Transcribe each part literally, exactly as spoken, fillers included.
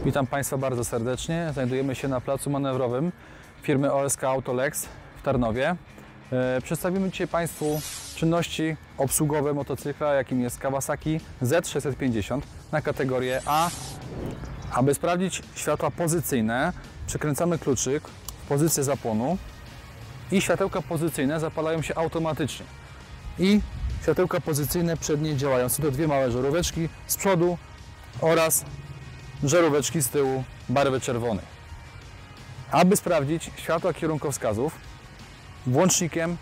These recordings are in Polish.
Witam Państwa bardzo serdecznie. Znajdujemy się na placu manewrowym firmy O S K Autolex w Tarnowie. Przedstawimy dzisiaj Państwu czynności obsługowe motocykla, jakim jest Kawasaki Z sześćset pięćdziesiąt na kategorię A. Aby sprawdzić światła pozycyjne, przykręcamy kluczyk w pozycję zapłonu i światełka pozycyjne zapalają się automatycznie. I światełka pozycyjne przednie działają. Są to dwie małe żaróweczki z przodu oraz żaróweczki z tyłu barwy czerwonej. Aby sprawdzić światła kierunkowskazów, włącznikiem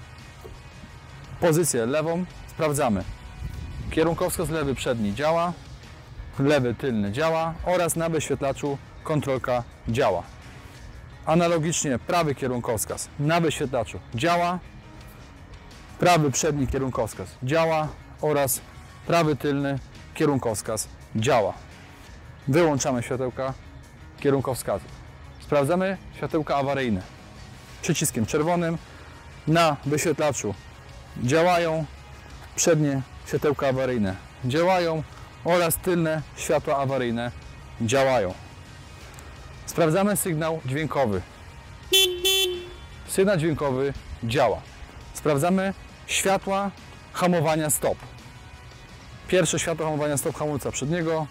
pozycję lewą sprawdzamy. Kierunkowskaz lewy przedni działa, lewy tylny działa oraz na wyświetlaczu kontrolka działa. Analogicznie prawy kierunkowskaz na wyświetlaczu działa, prawy przedni kierunkowskaz działa oraz prawy tylny kierunkowskaz działa. Wyłączamy światełka kierunkowskazu. Sprawdzamy światełka awaryjne. Przyciskiem czerwonym na wyświetlaczu działają, przednie światełka awaryjne działają oraz tylne światła awaryjne działają. Sprawdzamy sygnał dźwiękowy. Sygnał dźwiękowy działa. Sprawdzamy światła hamowania stop. Pierwsze światło hamowania stop hamulca przedniego,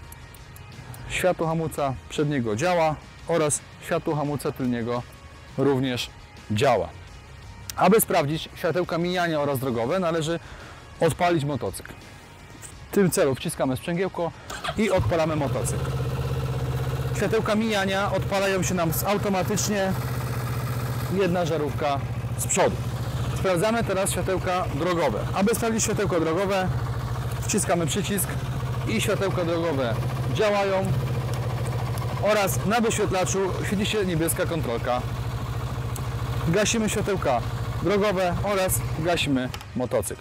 światło hamulca przedniego działa oraz światło hamulca tylniego również działa. Aby sprawdzić światełka mijania oraz drogowe, należy odpalić motocykl. W tym celu wciskamy sprzęgiełko i odpalamy motocykl. Światełka mijania odpalają się nam automatycznie, jedna żarówka z przodu. Sprawdzamy teraz światełka drogowe. Aby sprawdzić światełko drogowe, wciskamy przycisk i światełka drogowe działają oraz na wyświetlaczu świeci się niebieska kontrolka. Gasimy światełka drogowe oraz gasimy motocykl.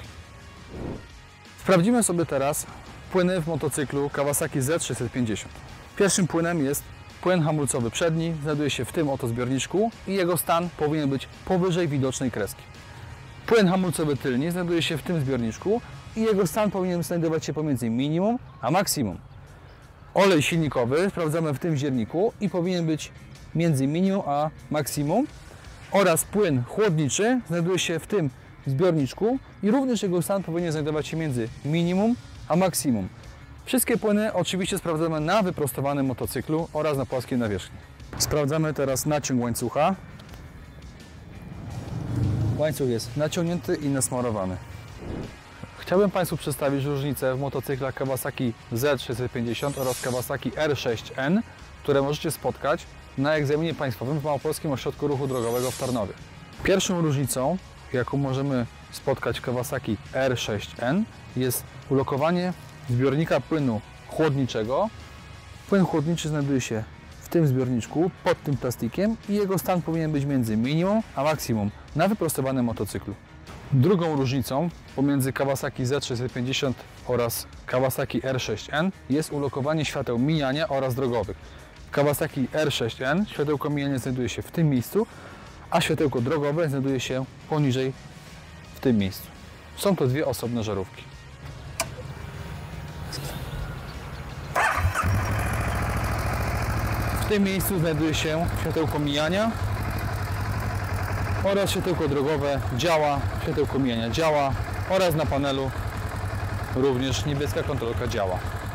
Sprawdzimy sobie teraz płyny w motocyklu Kawasaki Z sześćset pięćdziesiąt. Pierwszym płynem jest płyn hamulcowy przedni, znajduje się w tym oto zbiorniczku i jego stan powinien być powyżej widocznej kreski. Płyn hamulcowy tylni znajduje się w tym zbiorniczku i jego stan powinien znajdować się pomiędzy minimum a maksimum. Olej silnikowy sprawdzamy w tym zbiorniku i powinien być między minimum a maksimum oraz płyn chłodniczy znajduje się w tym zbiorniczku i również jego stan powinien znajdować się między minimum a maksimum. Wszystkie płyny oczywiście sprawdzamy na wyprostowanym motocyklu oraz na płaskiej nawierzchni. Sprawdzamy teraz naciąg łańcucha. Łańcuch jest naciągnięty i nasmarowany. Chciałbym Państwu przedstawić różnicę w motocyklach Kawasaki Z sześćset pięćdziesiąt oraz Kawasaki R sześć N, które możecie spotkać na egzaminie państwowym w Małopolskim Ośrodku Ruchu Drogowego w Tarnowie. Pierwszą różnicą, jaką możemy spotkać w Kawasaki R sześć N, jest ulokowanie zbiornika płynu chłodniczego. Płyn chłodniczy znajduje się w tym zbiorniczku, pod tym plastikiem i jego stan powinien być między minimum a maksimum na wyprostowanym motocyklu. Drugą różnicą pomiędzy Kawasaki Z sześćset pięćdziesiąt oraz Kawasaki R sześć N jest ulokowanie świateł mijania oraz drogowych. W Kawasaki R sześć N światełko mijania znajduje się w tym miejscu, a światełko drogowe znajduje się poniżej w tym miejscu. Są to dwie osobne żarówki. W tym miejscu znajduje się światełko mijania oraz światełko drogowe działa, światełko mijania działa oraz na panelu również niebieska kontrolka działa.